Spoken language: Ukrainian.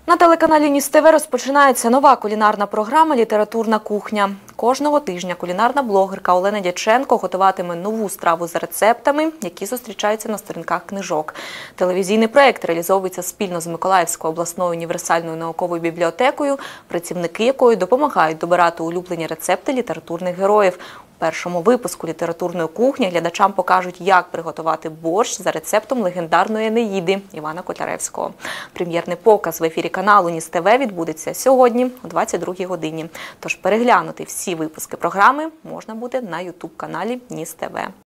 На телеканалі Ніс ТВ розпочинається нова кулінарна програма «Літературна кухня». Кожного тижня кулінарна блогерка Олена Дяченко готуватиме нову страву за рецептами, які зустрічаються на сторінках книжок. Телевізійний проєкт реалізовується спільно з Миколаївською обласною універсальною науковою бібліотекою, працівники якої допомагають добирати улюблені рецепти літературних героїв. У першому випуску «Літературної кухні» глядачам покажуть, як приготувати борщ за рецептом легендарної «Енеїди» Івана Котляревського. Прем'єрний показ в ефірі каналу Ніс ТВ відбудеться сьогодні о 22-й годині. Тож переглянути всі випуски програми можна буде на YouTube-каналі Ніс ТВ.